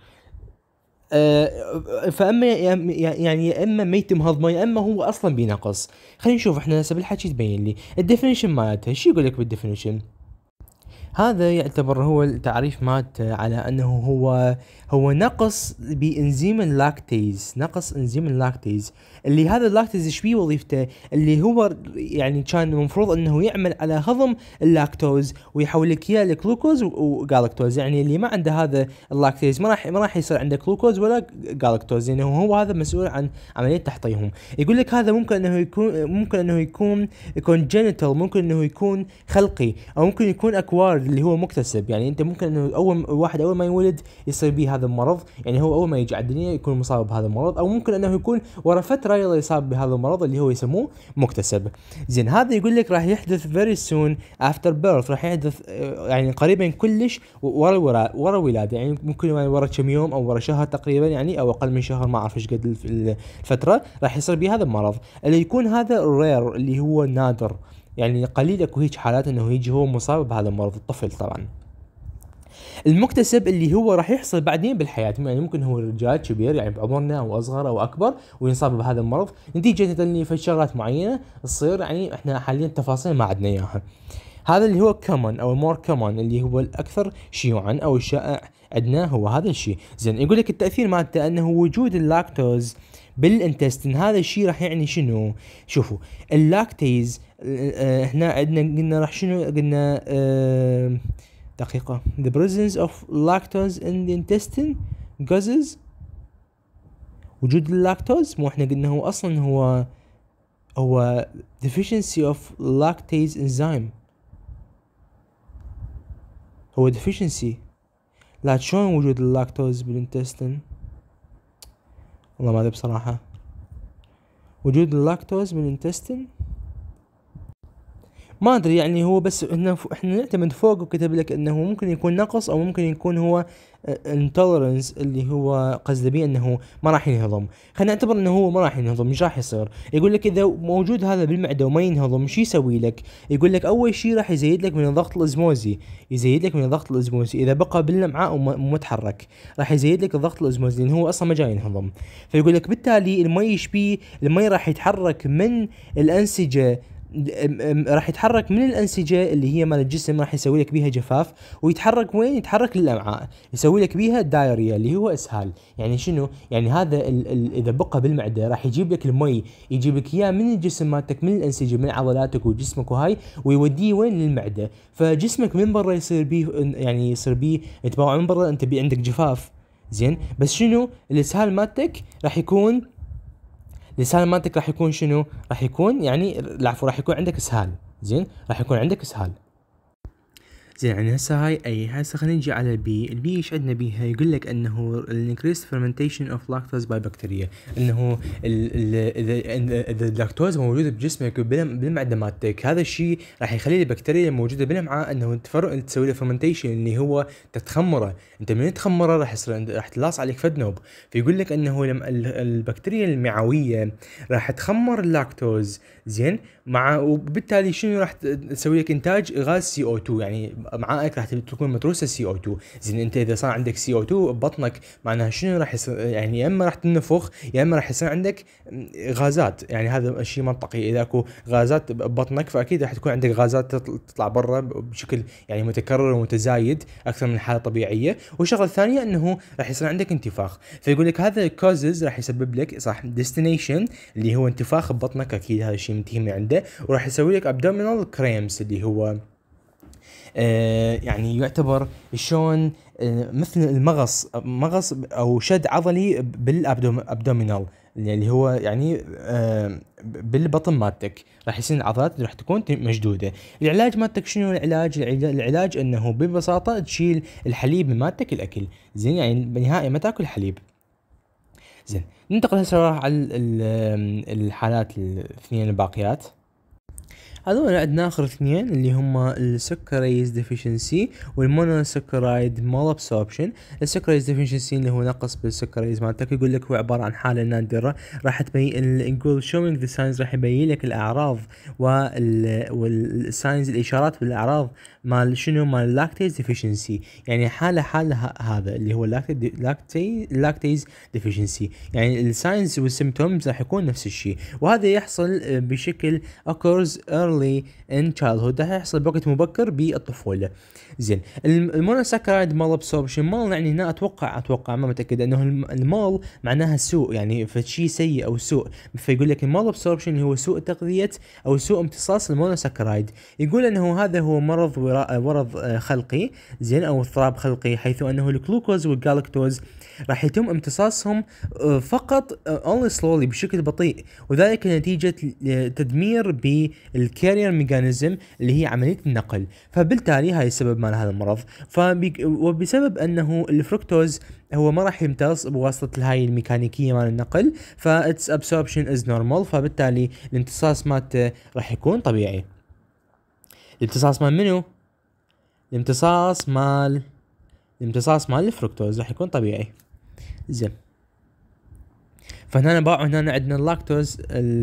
فاما يعني يا اما ما يتم هضمه يا اما هو اصلا بينقص. خلينا نشوف احنا هسه بالحكي تبين لي الديفينيشن مالتها. شو يقول لك بالديفينيشن؟ هذا يعتبر هو التعريف مات على انه هو نقص بانزيم اللاكتيز، نقص انزيم اللاكتيز. اللي هذا اللاكتيز ايش بيه وظيفته؟ اللي هو يعني كان المفروض انه يعمل على هضم اللاكتوز ويحول لك اياه لجلوكوز وجالكتوز. يعني اللي ما عنده هذا اللاكتيز ما راح يصير عنده جلوكوز ولا جالكتوز، لانه يعني هو هذا مسؤول عن عمليه تحطيمهم. يقول لك هذا ممكن انه يكون congenital، ممكن انه يكون خلقي، او ممكن يكون اكوارد اللي هو مكتسب. يعني انت ممكن انه اول ما يولد يصير به هذا المرض، يعني هو اول ما يجي على الدنيا يكون مصاب بهذا المرض، او ممكن انه يكون ورا فتره يلا يصاب بهذا المرض اللي هو يسموه مكتسب. زين، هذا يقول لك راح يحدث very soon after birth، راح يحدث يعني قريبا كلش ورا الولاده. يعني ممكن ورا كم يوم او ورا شهر تقريبا، يعني او اقل من شهر، ما اعرف ايش قد الفتره راح يصير به هذا المرض. اللي يكون هذا rare اللي هو نادر، يعني قليل اكو هيك حالات انه يجي هو مصاب بهذا المرض، الطفل طبعا. المكتسب اللي هو راح يحصل بعدين بالحياه، يعني ممكن هو رجال كبير يعني بعمرنا او اصغر او اكبر وينصاب بهذا المرض نتيجه اني في شغلات معينه تصير، يعني احنا حاليا تفاصيل ما عندنا اياها. هذا اللي هو common او more common اللي هو الاكثر شيوعا او الشائع عندنا هو هذا الشيء. زين يقول لك التاثير مالته انه وجود اللاكتوز بالانتستين هذا الشيء راح يعني شنو؟ شوفوا اللاكتيز هنا عندنا قلنا راح شنو قلنا دقيقة the presence of lactose in the intestine causes وجود اللاكتوز مو احنا قلنا هو اصلا هو deficiency of lactase enzyme هو deficiency. لا شلون وجود اللاكتوز بالانتستين؟ والله ما ادري بصراحة. وجود اللاكتوز بالانتستين ما ادري يعني هو بس انه احنا نعتمد فوق وكتب لك انه ممكن يكون نقص او ممكن يكون هو intolerance اللي هو قصده بيه انه ما راح ينهضم. خلينا نعتبر انه هو ما راح ينهضم. ايش راح يصير؟ يقول لك اذا موجود هذا بالمعده وما ينهضم شو يسوي لك؟ يقول لك اول شيء راح يزيد لك من الضغط الازموزي، يزيد لك من الضغط الازموزي اذا بقى بالامعاء ومتحرك راح يزيد لك الضغط الازموزي لان هو اصلا ما جاي ينهضم. فيقول لك بالتالي المي راح يتحرك من الانسجه راح يتحرك من الانسجه اللي هي مال الجسم راح يسوي لك بيها جفاف ويتحرك وين؟ يتحرك للامعاء يسوي لك بيها دايريا اللي هو اسهال. يعني شنو؟ يعني هذا اذا بقى بالمعده راح يجيب لك المي يجيب لك اياه من الجسم مالتك من الانسجه من عضلاتك وجسمك وهاي ويوديه وين؟ للمعده. فجسمك من برا يصير بيه يعني يصير بيه يتباوع من برا انت عندك جفاف. زين بس شنو الاسهال مالتك راح يكون الاسهال مالتك راح يكون شنو؟ راح يكون يعني العفو راح يكون عندك اسهال. زين راح يكون عندك اسهال. زين يعني هسه هاي اي هسه خلينا نجي على البي ايش عندنا بيها؟ يقول لك انه increased fermentation of lactose by bacteria انه اذا اللاكتوز موجود بجسمك بالمعده مالتك هذا الشيء راح يخلي البكتيريا الموجوده بالامعاء انه تسوي له fermentation اللي هو تخمره. انت من تخمره راح يصير راح تلاص عليك فدنوب. فيقول لك انه البكتيريا المعويه راح تخمر اللاكتوز زين وبالتالي شنو راح تسوي لك انتاج غاز CO2 يعني امعائك راح تكون متروسه CO2. زين انت اذا صار عندك CO2 ببطنك معناها شنو راح يصير؟ يعني يا اما راح تنفخ يا اما راح يصير عندك غازات. يعني هذا الشيء منطقي اذا اكو غازات ببطنك فاكيد راح تكون عندك غازات تطلع برا بشكل يعني متكرر ومتزايد اكثر من الحاله الطبيعيه. والشغله الثانيه انه راح يصير عندك انتفاخ. فيقول لك هذا كوزز راح يسبب لك صح ديستنيشن اللي هو انتفاخ ببطنك اكيد هذا الشيء منتهي من عنده وراح يسوي لك ابدومينال كريمز اللي هو يعني يعتبر شلون مثل مغص او شد عضلي بالابدومينال اللي هو يعني بالبطن مالتك راح يصير العضلات راح تكون مشدوده. العلاج مالتك شنو العلاج انه ببساطه تشيل الحليب من مالتك الاكل. زين يعني بالنهايه ما تاكل حليب. زين ننتقل هسه على الحالات الاثنين الباقيات. هذول عندنا اخر اثنين اللي هم السكريز ديفيشنسي والمونوسكرايد مال ابسوربشن. السكريز ديفيشنسي اللي هو نقص بالسكريز مالتك يقول لك هو عباره عن حاله نادره راح تبين يقول شوينج ذا ساينز راح يبين لك الاعراض والساينز الاشارات بالاعراض مال شنو مال اللاكتيز ديفيشنسي. يعني حاله هذا اللي هو لاكتيز ديفيشنسي يعني الساينز والسيمتومز راح يكون نفس الشيء وهذا يحصل بشكل occurs early in childhood راح يحصل بوقت مبكر بالطفوله. زين المونوساكرايد مال ابسوربشن مال يعني هنا اتوقع ما متاكد انه المال معناها سوء يعني فشي سيء او سوء. فيقول لك المال ابسوربشن اللي هو سوء تغذيه او سوء امتصاص المونوساكرايد. يقول انه هذا هو مرض خلقي زين او اضطراب خلقي حيث انه الجلوكوز والجالكتوز راح يتم امتصاصهم فقط only slowly بشكل بطيء وذلك نتيجة تدمير بالكارير ميكانيزم اللي هي عملية النقل. فبالتالي هاي السبب مال هذا المرض. وبسبب انه الفركتوز هو ما راح يمتص بواسطة هاي الميكانيكية مال النقل its absorption is normal فبالتالي الامتصاص مالته راح يكون طبيعي. الامتصاص مال منو؟ الامتصاص مال الفركتوز راح يكون طبيعي. زين فهنا باعوا هنا عندنا اللاكتوز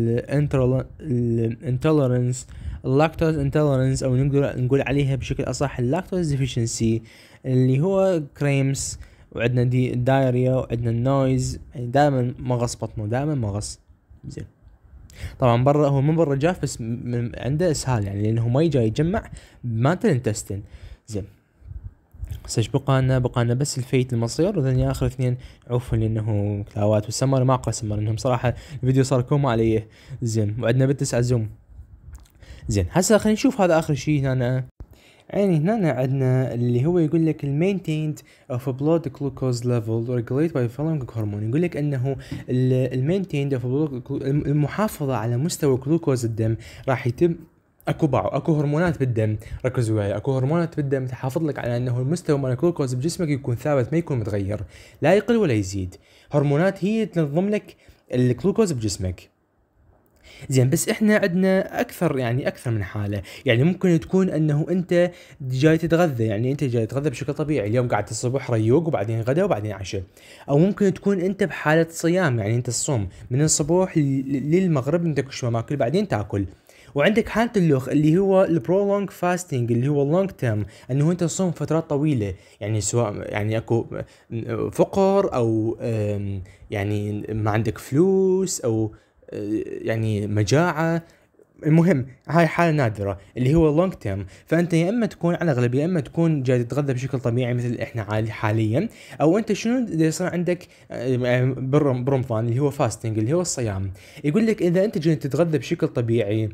الانتولرنس او نقول عليها بشكل اصح اللاكتوز ديفيشنسي اللي هو كريمس وعندنا دي الدايريا وعندنا النويز يعني دائما مغص بطنه دائما مغص. زين طبعا برا هو من برا جاف بس عنده اسهال يعني لانه ما جاي يجمع مات الانتستين. زين سج بقى لنا بس الفيت المصير، وذني اخر اثنين عوفن لانه كلاوات والسمر ما اقرا سمر انهم صراحه الفيديو صار كوم علي. زين وعندنا بالتسعة زوم. زين هسه خلينا نشوف هذا اخر شيء هنا. يعني هنا عندنا اللي هو يقول لك المينتيند اوف بلود جلوكوز ليفل ريجوليت باي فولوينج هرمون. يقول لك انه المينتيند اوف المحافظه على مستوى جلوكوز الدم راح يتم اكو هرمونات بالدم. ركزوا وياي، اكو هرمونات بالدم تحافظ لك على انه المستوى مال الجلوكوز بجسمك يكون ثابت، ما يكون متغير، لا يقل ولا يزيد. هرمونات هي تنظم لك الجلوكوز بجسمك. زين بس احنا عندنا اكثر من حاله. يعني ممكن تكون انه انت جاي تتغذى، يعني انت جاي تتغذى بشكل طبيعي، اليوم قعدت الصبح ريوق وبعدين غدا وبعدين عشاء. او ممكن تكون انت بحاله صيام، يعني انت تصوم من الصبح للمغرب انت كل شوي ماكل بعدين تاكل. وعندك حالة اللخ اللي هو البرولونج فاستنج اللي هو اللونج تيرم، انه انت تصوم فترات طويلة، يعني سواء يعني اكو فقر او يعني ما عندك فلوس او يعني مجاعة. المهم هاي حالة نادرة اللي هو لونج تيرم. فانت يا اما تكون على الاغلب يا اما تكون جاي تتغذى بشكل طبيعي مثل احنا حاليا، او انت شنو يصير عندك برمضان اللي هو فاستنج اللي هو الصيام. يقول لك اذا انت جاي تتغذى بشكل طبيعي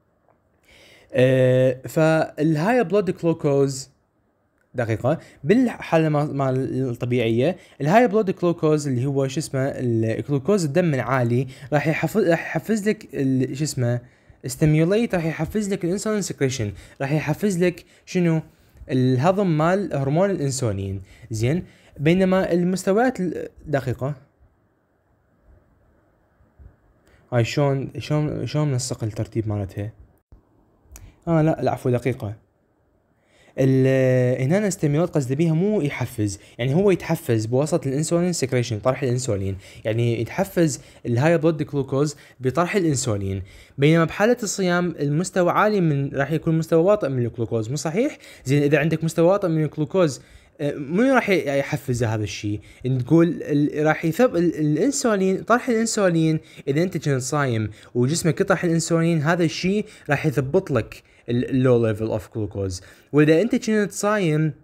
فالهاي بلود جلوكوز دقيقة بالحالة مال الطبيعية، الهاي بلود جلوكوز اللي هو شو اسمه الجلوكوز الدم العالي راح يحفز لك شو اسمه ستيميوليت، راح يحفز لك الانسولين سكريشن، راح يحفز لك شنو الهضم مال هرمون الانسولين. زين بينما المستويات دقيقة هاي شلون ننسق الترتيب مالتها. لا العفو دقيقة. هنا ستيمولات قصدي بيها مو يحفز، يعني هو يتحفز بواسطة الانسولين سكريشن، طرح الانسولين، يعني يتحفز الهاي بلود جلوكوز بطرح الانسولين. بينما بحالة الصيام المستوى عالي من راح يكون مستوى واطئ من الجلوكوز، مو صحيح؟ زين اذا عندك مستوى واطئ من الجلوكوز منو راح يحفز هذا الشيء؟ نقول راح يثب الانسولين، طرح الانسولين. اذا انت كنت صايم وجسمك يطرح الانسولين هذا الشيء راح يثبط لك اللو ليفل اوف جلوكوز. واذا انت كنت صايم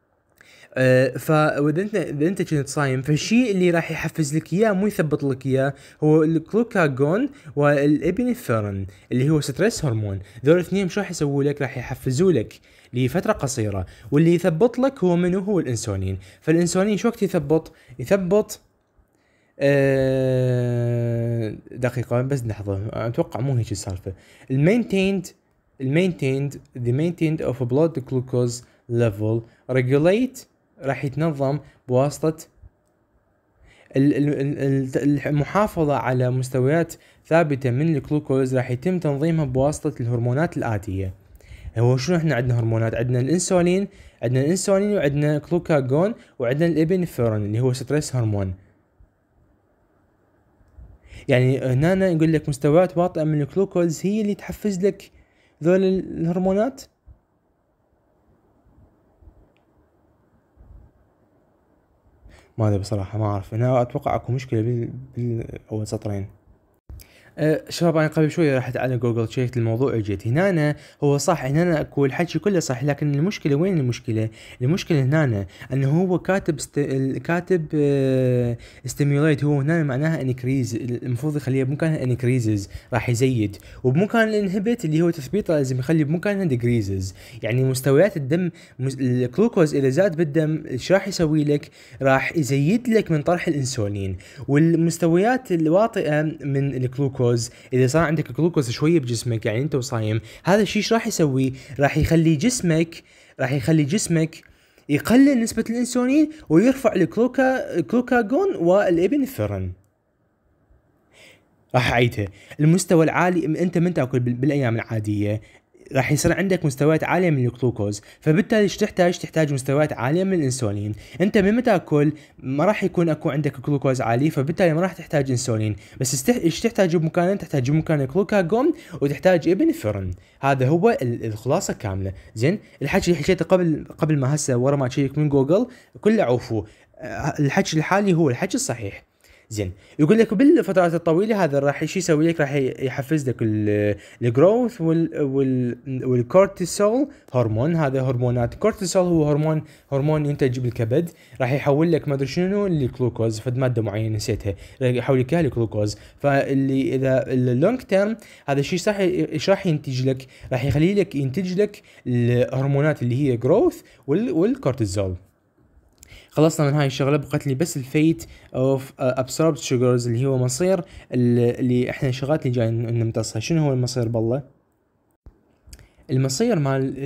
اذا انت كنت صايم فالشيء اللي راح يحفز لك اياه مو يثبط لك اياه هو الجلوكاجون والابنفرين اللي هو ستريس هرمون. ذول الاثنين شو راح يسووا لك؟ راح يحفزوا لك لفتره قصيره، واللي يثبط لك هو منو؟ هو الانسولين. فالانسولين شو وقت يثبط دقيقه بس لحظه، اتوقع مو هيك السالفه. the maintained of blood glucose level regulate راح يتنظم بواسطة المحافظة على مستويات ثابتة من الجلوكوز، راح يتم تنظيمها بواسطة الهرمونات الآتية. هو شنو احنا عندنا هرمونات؟ عندنا الانسولين وعندنا جلوكاجون وعندنا الابنفرين اللي هو ستريس هرمون. يعني هنا يقول لك مستويات واطئة من الجلوكوز هي اللي تحفز لك ذول الهرمونات. ما ادري بصراحة، ما اعرف. انا اتوقع اكو مشكلة باول سطرين. شباب انا قبل شوي رحت على جوجل تشيك الموضوع، اجيت هنا هو صح هنا اكو الحكي كله صح، لكن المشكله وين المشكله هنا انه هو كاتب ستيموليت، هو هنا معناها انكريز، المفروض يخليها بمكانها انكريزز راح يزيد، وبمكان الانهبت اللي هو تثبيطه لازم يخلي بمكانها ديكريزز. يعني مستويات الدم الجلوكوز اذا زاد بالدم ايش راح يسوي لك؟ راح يزيد لك من طرح الانسولين. والمستويات الواطئه من الجلوكوز اذا صار عندك جلوكوز شويه بجسمك، يعني انت وصايم، هذا الشيء ايش راح يسوي؟ راح يخلي جسمك يقلل نسبه الانسولين ويرفع الجلوكاجون والابنفرين. راح اعيدها، المستوى العالي انت من تاكل بالايام العاديه راح يصير عندك مستويات عاليه من الجلوكوز، فبالتالي ايش تحتاج مستويات عاليه من الانسولين. انت من تاكل ما راح يكون اكو عندك جلوكوز عالي، فبالتالي ما راح تحتاج انسولين، بس ايش تحتاج بمكانه؟ تحتاج بمكانه جلوكاجون وتحتاج ابنفرين. هذا هو الخلاصه كامله. زين الحكي اللي حكيته قبل ما هسه ورا ما تشيك من جوجل كله عوفو، الحكي الحالي هو الحكي الصحيح. زين، يقول لك بالفترات الطويله هذا راح شو يسوي لك؟ راح يحفز لك الجروث والكورتيسول هرمون. هذا هرمونات الكورتيسول هو هرمون ينتج بالكبد، راح يحول لك ما ادري شنو للجلوكوز، فد ماده معينه نسيتها، راح يحول لك اياها لجلوكوز. فاللي اذا اللونج تيرم هذا الشيء صح ايش راح ينتج لك؟ راح يخلي لك ينتج لك الهرمونات اللي هي جروث والكورتيزول. خلصنا من هاي الشغله، بقت لي بس الفيت اوف ابسوربد شوجرز اللي هو مصير اللي احنا الشغلات اللي جاي نمتصها. شنو هو المصير بالله؟ المصير مال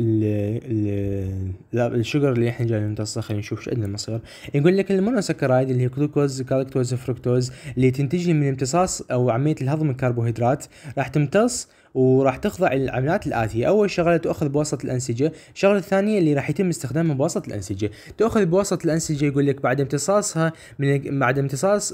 الشوجر اللي احنا جاي نمتصه، خلينا نشوف شو عندنا المصير. يقول لك المونوسكرايد اللي هي جلوكوز جالكتوز فركتوز اللي تنتج من امتصاص او عمليه الهضم الكربوهيدرات، راح تمتص وراح تخضع للعمليات الآتية. أول شغلة تأخذ بواسطة الأنسجة، الشغلة الثانية اللي راح يتم استخدامها بواسطة الأنسجة، تأخذ بواسطة الأنسجة يقول لك بعد امتصاصها بعد امتصاص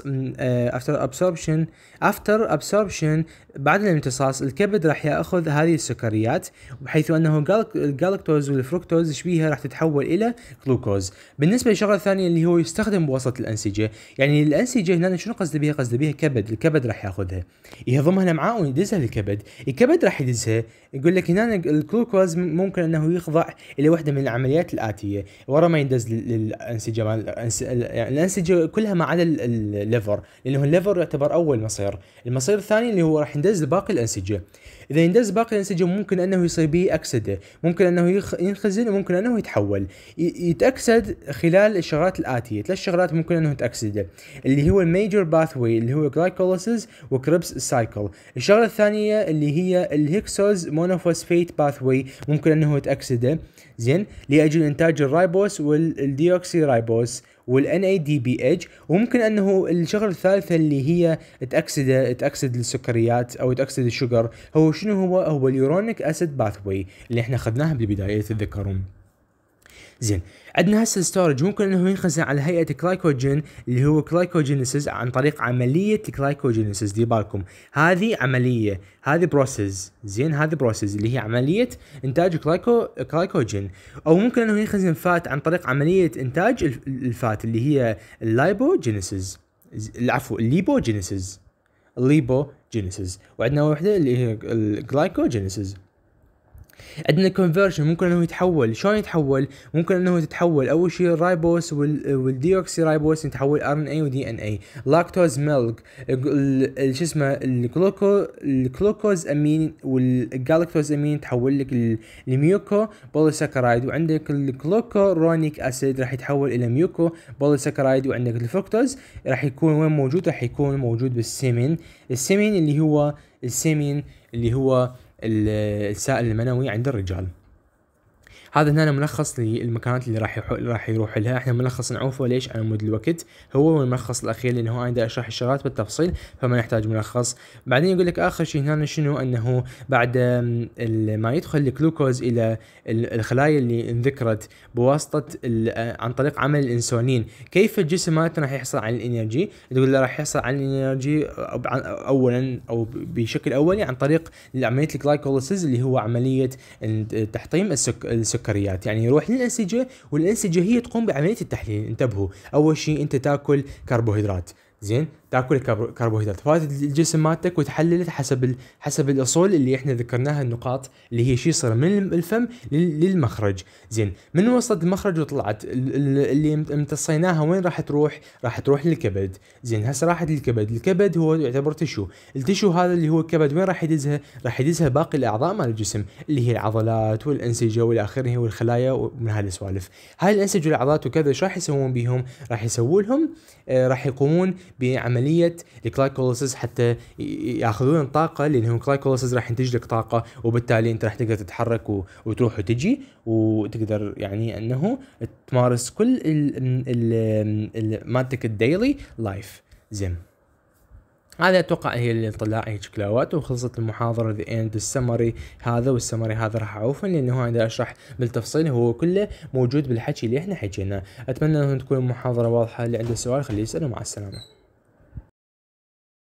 after absorption بعد الامتصاص الكبد راح يأخذ هذه السكريات، بحيث أنه الجالكتوز والفركتوز شبيها راح تتحول إلى جلوكوز. بالنسبة للشغلة الثانية اللي هو يستخدم بواسطة الأنسجة، يعني الأنسجة هنا شنو قصد بها؟ قصد بها كبد، الكبد راح يأخذها يهضمها الأمعاء ويدزها للكبد، الكبد راح يدزها. يقول لك هنا الجلوكوز ممكن انه يخضع الى واحده من العمليات الاتيه ورا ما يندز للانسجه يعني الانسجه كلها ما عدا الليفر، لانه الليفر يعتبر اول مصير. المصير الثاني اللي هو راح يندز باقي الانسجه. اذا يندز باقي الانسجه ممكن انه يصيب به اكسده، ممكن انه ينخزن، وممكن انه يتحول يتاكسد خلال الشغلات الاتيه. 3 شغلات ممكن انه يتاكسده، اللي هو الميجر باثوي اللي هو جلايكوليسيس وكريبس سايكل. الشغله الثانيه اللي هي الهكسوز مونوفوسفيت باثوي ممكن انه يتاكسده زين لاجل انتاج الرايبوس والديوكسي رايبوس والNADPH. وممكن انه الشغله الثالثه اللي هي تاكسد السكريات او تاكسد الشجر، هو شنو هو اليورونيك اسيد باثوي اللي احنا اخذناها بالبدايه تتذكرون. زين، عندنا هسه الستورج ممكن انه ينخزن على هيئه كلايكوجين اللي هو كلايكوجينيسيس عن طريق عمليه كلايكوجينيسيس. دي بالكم هذه عمليه، هذه بروسيس. زين، هذه بروسيس اللي هي عمليه انتاج كلايكوجين. او ممكن انه ينخزن فات عن طريق عمليه انتاج الفات اللي هي اللايبوجينيسيس، العفو الليبوجينيسيس. وعندنا واحده اللي هي الجلايكوجينيسيس. عندنا كونفرشن ممكن انه يتحول. شلون يتحول؟ ممكن انه تتحول اول شيء الرايبوس والديوكسي رايبوس يتحول RNA ودي ان اي، لاكتوز ميلك شو اسمه الجلوكوز امين والجالكتوز امين تحول لك الميوكو بوليساكرايد. وعندك الجلوكورونيك اسيد راح يتحول الى ميوكو بوليساكرايد. وعندك الفركتوز راح يكون وين موجود؟ راح يكون موجود بالسيمين. السيمين اللي هو السائل المنوي عند الرجال. هذا هنا ملخص للمكانات اللي راح يروح لها. احنا ملخص نعوفه ليش على مود الوقت، هو الملخص الاخير لانه انا دا اشرح الشغلات بالتفصيل فما نحتاج ملخص. بعدين يقول لك اخر شيء هنا شنو؟ انه بعد ما يدخل الجلوكوز الى الخلايا اللي انذكرت بواسطه عن طريق عمل الانسولين، كيف الجسم راح يحصل على الانرجي؟ تقول له راح يحصل على الانرجي اولا او بشكل اولي عن طريق عمليه الجلايكوليسيس اللي هو عمليه تحطيم السكريات. يعني يروح للأنسجة والأنسجة هي تقوم بعملية التحليل. انتبهوا، أول شيء أنت تاكل كربوهيدرات، زين، تاكل كربوهيدرات فاتت الجسم مالتك وتحللت حسب الاصول اللي احنا ذكرناها، النقاط اللي هي شيء يصير من الفم للمخرج. زين، من وصلت المخرج وطلعت اللي امتصيناها وين راح تروح؟ راح تروح للكبد. زين، هسه راحت للكبد. الكبد هو يعتبر تشو، التشو هذا اللي هو الكبد وين راح يدزها؟ راح يدزها باقي الاعضاء مال الجسم اللي هي العضلات والانسجه والى اخره والخلايا ومن هذه السوالف. هاي الانسجه والعضلات وكذا ايش راح يسوون بيهم؟ راح يسوون لهم راح يقومون بعمليه الجلايكوليسيس حتى ياخذون الطاقه، لانه الجلايكوليسيس راح ينتج لك طاقه، وبالتالي انت راح تقدر تتحرك وتروح وتجي، وتقدر يعني انه تمارس كل مالتك الديلي لايف. زين، هذا اتوقع هي للطلاب هي شكلاوات، وخلصت المحاضره ذا اند السمري هذا. والسمري هذا راح اعوفه لانه هذا اشرح بالتفصيل، هو كله موجود بالحكي اللي احنا حكيناه. اتمنى ان تكون المحاضره واضحه. اللي عنده سؤال خليه يساله. مع السلامه.